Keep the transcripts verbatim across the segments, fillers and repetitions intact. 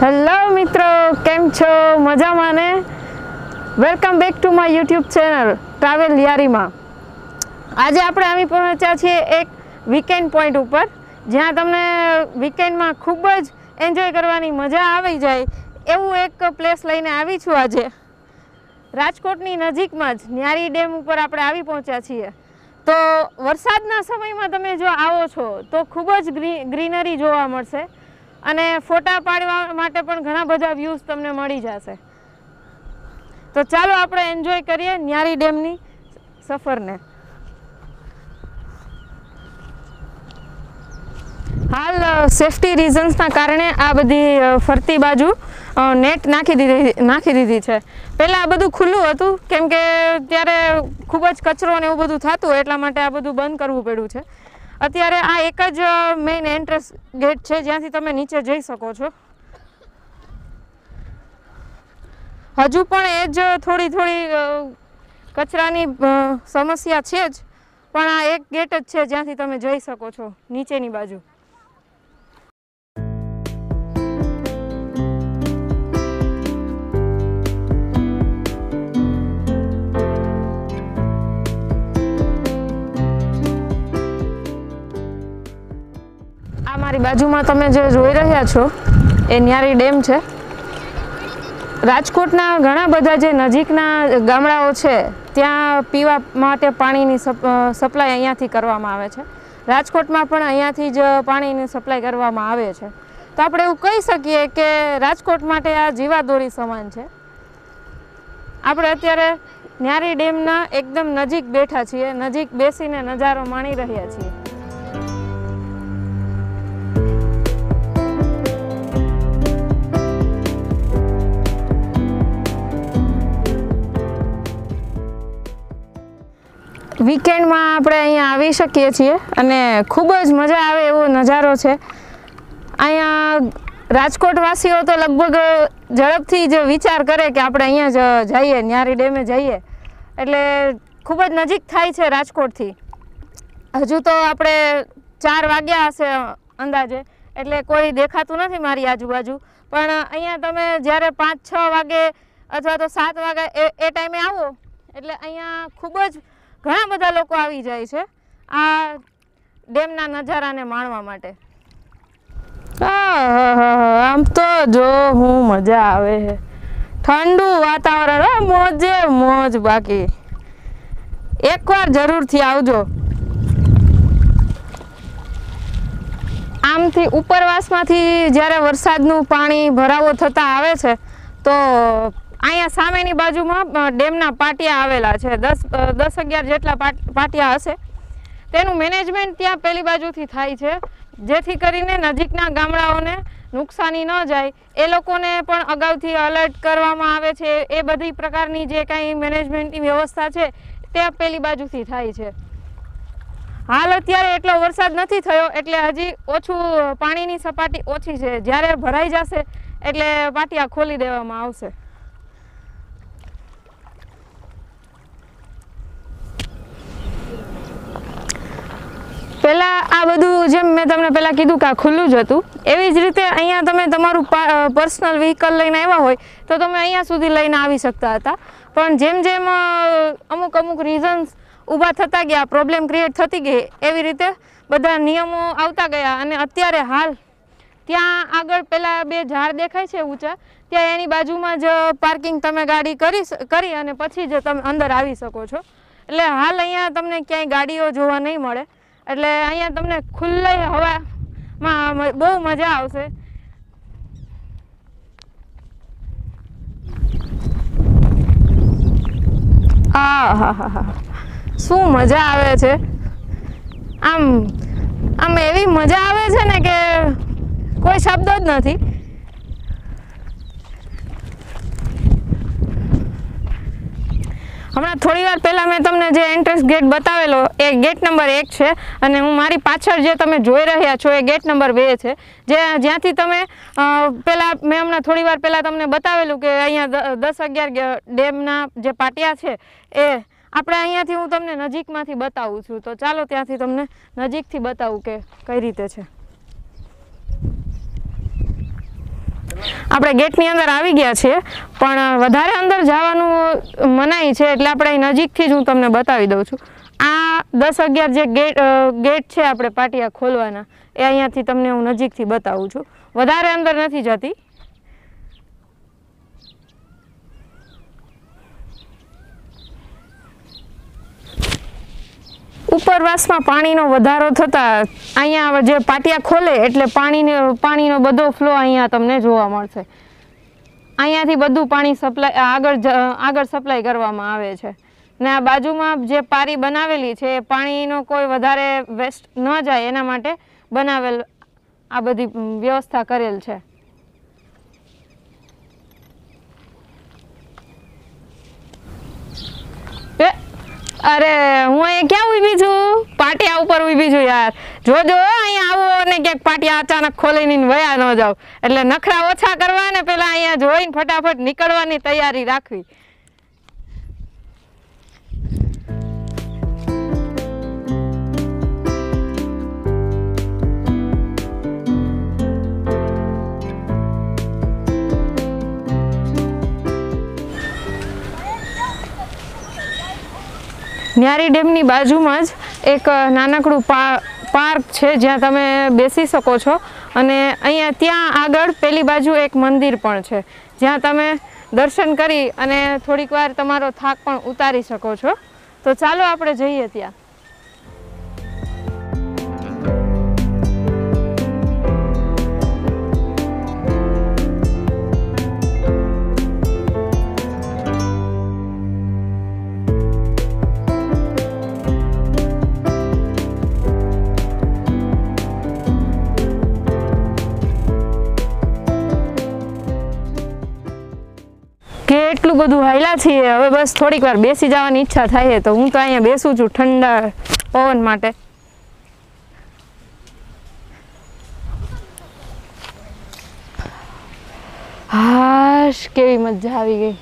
Hello મિત્રો, કેમ છો? મજામાં ને? Welcome back to my YouTube channel travel યારીમાં. આજે આપણે આવી પહોંચ્યા છીએ એક વીકેન્ડ પોઈન્ટ ઉપર, જ્યાં તમને વીકેન્ડમાં ખૂબ જ એન્જોય કરવાની મજા આવી જાય એવું એક પ્લેસ લઈને આવી છું. આજે રાજકોટની નજીકમાં જ ન્યારી ડેમ ઉપર આપણે આવી પહોંચ્યા છીએ. તો વરસાદના સમયમાં તમે જો આવો છો તો ખૂબ જ ગ્રીનરી જોવા મળશે અને ફોટા પાડવા માટે પણ ઘણા બધા વ્યૂઝ તમને મળી જશે. તો ચાલો આપણે એન્જોય કરીએ ન્યારી ડેમની સફરને. હાલ સેફટી રીઝન્સના કારણે આ બધી ફરતી બાજુ નેટ નાખી દીધી નાખી દીધી છે. પહેલાં આ બધું ખુલ્લું હતું, કેમ કે ત્યારે ખૂબ જ કચરો ને એવું બધું થતું, એટલા માટે આ બધું બંધ કરવું પડ્યું છે. અત્યારે આ એક જ મેઇન એન્ટ્રન્સ ગેટ છે જ્યાંથી તમે નીચે જઈ શકો છો. હજુ પણ એ જ થોડી થોડી કચરાની સમસ્યા છે જ, પણ આ એક ગેટ જ છે જ્યાંથી તમે જઈ શકો છો નીચેની બાજુ. મારી બાજુમાં તમે જે જોઈ રહ્યા છો એ ન્યારી ડેમ છે. રાજકોટના ઘણા બધા જે નજીકના ગામડાઓ છે ત્યાં પીવા માટે પાણીની સપ્લાય અહીંયાથી કરવામાં આવે છે. રાજકોટમાં પણ અહીંયાથી જ પાણીની સપ્લાય કરવામાં આવે છે. તો આપણે એવું કહી શકીએ કે રાજકોટ માટે આ જીવાદોરી સમાન છે. આપણે અત્યારે ન્યારી ડેમના એકદમ નજીક બેઠા છીએ, નજીક બેસીને નજારો માણી રહ્યા છીએ. વીકેન્ડમાં આપણે અહીંયા આવી શકીએ છીએ અને ખૂબ જ મજા આવે એવો નજારો છે. અહીંયા રાજકોટવાસીઓ તો લગભગ ઝડપથી જ વિચાર કરે કે આપણે અહીંયા જ જઈએ, ન્યારી ડેમે જઈએ, એટલે ખૂબ જ નજીક થાય છે રાજકોટથી. હજુ તો આપણે ચાર વાગ્યા હશે અંદાજે, એટલે કોઈ દેખાતું નથી મારી આજુબાજુ, પણ અહીંયા તમે જ્યારે પાંચ છ વાગે અથવા તો સાત વાગે એ એ ટાઈમે આવો એટલે અહીંયા ખૂબ જ ઘણા બધા લોકો આવી જાય છે આ ડેમના નજારાને માણવા માટે. આમ તો જો હું મજા આવે છે, ઠંડુ વાતાવરણ, મોજે મોજ. બાકી એકવાર જરૂરથી આવજો. આમથી ઉપરવાસમાંથી જ્યારે વરસાદનું પાણી ભરાવો થતા આવે છે તો અહીંયા સામેની બાજુમાં ડેમના પાટિયા આવેલા છે. દસ દસ અગિયાર જેટલા પાટિયા હશે. તેનું મેનેજમેન્ટ ત્યાં પેલી બાજુથી થાય છે, જેથી કરીને નજીકના ગામડાઓને નુકસાની ન જાય એ લોકોને પણ અગાઉથી અલર્ટ કરવામાં આવે છે. એ બધી પ્રકારની જે કાંઈ મેનેજમેન્ટની વ્યવસ્થા છે તે પેલી બાજુથી થાય છે. હાલ અત્યારે એટલો વરસાદ નથી થયો એટલે હજી ઓછું, પાણીની સપાટી ઓછી છે. જ્યારે ભરાઈ જશે એટલે પાટિયા ખોલી દેવામાં આવશે. પહેલાં આ બધું જેમ મેં તમને પહેલાં કીધું કે આ ખુલ્લું જ હતું, એવી જ રીતે અહીંયા તમે તમારું પર્સનલ વ્હીકલ લઈને આવ્યા હોય તો તમે અહીંયા સુધી લઈને આવી શકતા હતા. પણ જેમ જેમ અમુક અમુક રીઝન્સ ઊભા થતા ગયા, પ્રોબ્લેમ ક્રિએટ થતી ગઈ, એવી રીતે બધા નિયમો આવતા ગયા અને અત્યારે હાલ ત્યાં આગળ પહેલાં બે ઝાડ દેખાય છે ઊંચા, ત્યાં એની બાજુમાં જ પાર્કિંગ તમે ગાડી કરી કરી અને પછી જ તમે અંદર આવી શકો છો. એટલે હાલ અહીંયા તમને ક્યાંય ગાડીઓ જોવા નહીં મળે, એટલે અહીંયા તમને ખુલ્લી હવામાં બહુ મજા આવશે. હા હા હા હા શું મજા આવે છે! આમ આમ એવી મજા આવે છે ને કે કોઈ શબ્દ જ નથી. હમણાં થોડી વાર પહેલાં મેં તમને જે એન્ટ્રન્સ ગેટ બતાવેલો એ ગેટ નંબર એક છે અને હું મારી પાછળ જે તમે જોઈ રહ્યા છો એ ગેટ નંબર બે છે, જે જ્યાંથી તમે પહેલાં મેં હમણાં થોડી વાર પહેલાં તમને બતાવેલું કે અહીંયા દસ અગિયાર ડેમના જે પાટિયા છે એ આપણે અહીંયાથી હું તમને નજીકમાંથી બતાવું છું. તો ચાલો ત્યાંથી તમને નજીકથી બતાવું કે કઈ રીતે છે. આપણે ગેટની અંદર આવી ગયા છીએ, પણ વધારે અંદર જવાનું મનાઈ છે, એટલે આપણે અહીં નજીકથી જ હું તમને બતાવી દઉં છું. આ દસ અગિયાર જે ગેટ ગેટ છે આપણે પાટિયા ખોલવાના, એ અહીંયાથી તમને હું નજીકથી બતાવું છું. વધારે અંદર નથી જતી. ઉપરવાસમાં પાણીનો વધારો થતાં અહીંયા જે પાટિયા ખોલે એટલે પાણીનો પાણીનો બધો ફ્લો અહીંયા તમને જોવા મળશે. અહીંયાથી બધું પાણી સપ્લાય આગળ આગળ સપ્લાય કરવામાં આવે છે. ને આ બાજુમાં જે પારી બનાવેલી છે એ પાણીનો કોઈ વધારે વેસ્ટ ન જાય એના માટે બનાવેલ આ બધી વ્યવસ્થા કરેલ છે. અરે હું અહીંયા ક્યાં ઊભી છું? પાટિયા ઉપર ઊભી છું યાર. જોજો અહીંયા આવો અને ક્યાંક પાટિયા અચાનક ખોલીને વયા ન જાવ. એટલે નખરા ઓછા કરવા ને પેલા અહીંયા જોઈને ફટાફટ નીકળવાની તૈયારી રાખવી. ન્યારી ડેમની બાજુમાં જ એક નાનકડું પાર્ક છે જ્યાં તમે બેસી શકો છો, અને અહીંયા ત્યાં આગળ પેલી બાજુ એક મંદિર પણ છે જ્યાં તમે દર્શન કરી અને થોડીક વાર તમારો થાક પણ ઉતારી શકો છો. તો ચાલો આપણે જઈએ ત્યાં. એટલું બધું હાલ્યા છીએ, હવે બસ થોડીક વાર બેસી જવાની ઈચ્છા થાય, તો હું તો અહીંયા બેસું છું ઠંડા પવન માટે. હાશ, કેવી મજા આવી ગઈ.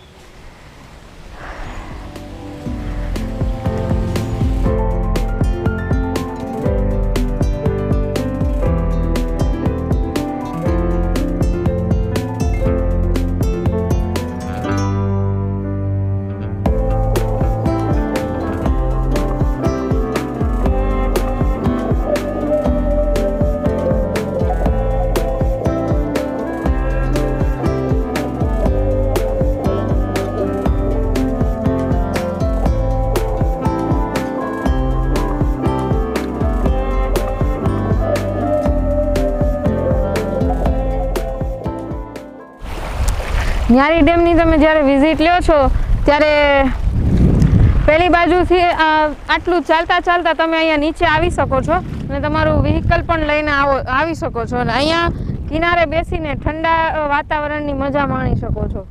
ન્યારી ડેમની તમે જ્યારે વિઝિટ લ્યો છો ત્યારે પહેલી બાજુથી આટલું ચાલતા ચાલતા તમે અહીંયા નીચે આવી શકો છો અને તમારું વ્હીકલ પણ લઈને આવો આવી શકો છો, અને અહીંયા કિનારે બેસીને ઠંડા વાતાવરણની મજા માણી શકો છો.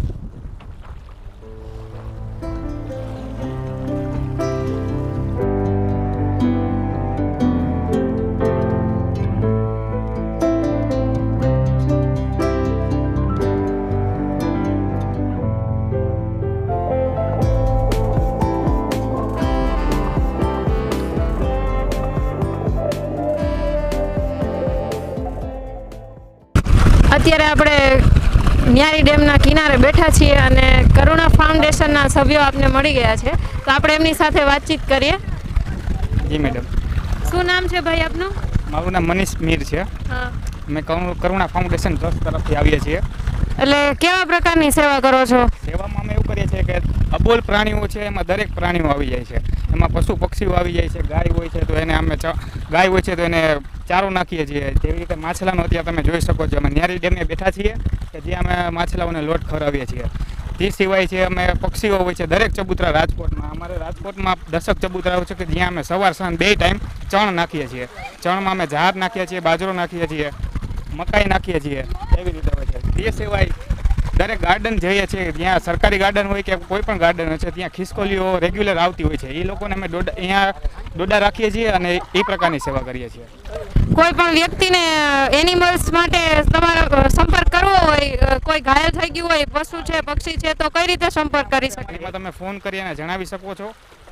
અત્યારે આપણે ન્યારી ડેમના કિનારે બેઠા છીએ અને કરુણા ફાઉન્ડેશનના સભ્યો આપને મળી ગયા છે, તો આપણે એમની સાથે વાતચીત કરીએ. જી મેડમ. શું નામ છે ભાઈ આપનું? મારું નામ મનીષ મીર છે. હા. અમે કરુણા ફાઉન્ડેશન ટ્રસ્ટ તરફથી આવીએ છીએ. એટલે કેવા પ્રકારની સેવા કરો છો? સેવામાં અમે એવું કરીએ છીએ કે અબોલ પ્રાણીઓ છે એમાં દરેક પ્રાણીઓ આવી જાય છે. એમાં પશુ પક્ષીઓ આવી જાય છે. ગાય હોય છે તો એને અમે ગાય હોય છે તો એને ચારો નાખીએ છીએ. જેવી રીતે માછલાનો અત્યારે તમે જોઈ શકો છો, અમે ન્યારી ડેમે બેઠા છીએ કે જ્યાં અમે માછલાઓને લોટ ખવડાવીએ છીએ. તે સિવાય છે અમે પક્ષીઓ હોય છે દરેક ચબૂતરા રાજકોટમાં. અમારે રાજકોટમાં દશક ચબૂતરાઓ છે કે જ્યાં અમે સવાર સાંજ બે ટાઈમ ચણ નાખીએ છીએ. ચણમાં અમે ઝાર નાખીએ છીએ, બાજરો નાખીએ છીએ, મકાઈ નાખીએ છીએ, એવી રીતે હોય છે. તે સિવાય દરેક ગાર્ડન જઈએ છીએ, જ્યાં સરકારી ગાર્ડન હોય કે કોઈ પણ ગાર્ડન હોય છે ત્યાં ખિસકોલીઓ રેગ્યુલર આવતી હોય છે. એ લોકોને અમે દોડા અહીંયા દોડા રાખીએ છીએ અને એ પ્રકારની સેવા કરીએ છીએ. કોઈ પણ વ્યક્તિને એનિમલ્સ માટે તમારો સંપર્ક કરવો હોય, કોઈ ઘાયલ થઈ ગયું હોય, પશુ છે, પક્ષી છે, તો કઈ રીતે સંપર્ક કરી શકે? એમાં તમે ફોન કરી અને જણાવી શકો છો.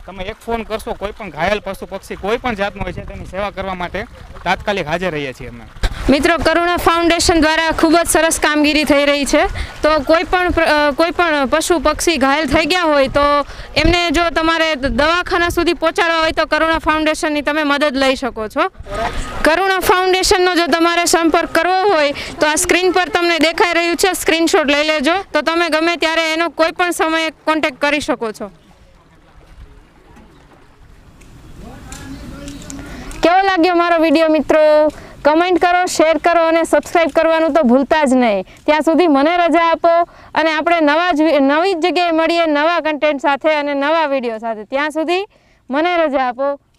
તમે એક ફોન કરશો, કોઈ પણ ઘાયલ પશુ પક્ષી કોઈ પણ જાતનો હોય છે તેની સેવા કરવા માટે તાત્કાલિક હાજર રહીએ છીએ અમે. મિત્રો, કરુણા ફાઉન્ડેશન દ્વારા ખૂબ જ સરસ કામગીરી થઈ રહી છે. તો કોઈ પણ કોઈ પણ પશુ પક્ષી ઘાયલ થઈ ગયા હોય તો એમને જો તમારે દવાખાના સુધી પહોંચાડવા હોય તો કરુણા ફાઉન્ડેશનની તમે મદદ લઈ શકો છો. કરુણા ફાઉન્ડેશનનો જો તમારે સંપર્ક કરવો હોય તો આ સ્ક્રીન પર તમને દેખાઈ રહ્યું છે, સ્ક્રીનશોટ લઈ લેજો, તો તમે ગમે ત્યારે એનો કોઈ પણ સમયે કોન્ટેક્ટ કરી શકો છો. કેવો લાગ્યો મારો વિડીયો મિત્રો? કમેન્ટ કરો, શેર કરો અને સબસ્ક્રાઈબ કરવાનું તો ભૂલતા જ નહીં. ત્યાં સુધી મને રજા આપો અને આપણે નવા જ નવી જ જગ્યાએ મળીએ નવા કન્ટેન્ટ સાથે અને નવા વિડીયો સાથે. ત્યાં સુધી મને રજા આપો.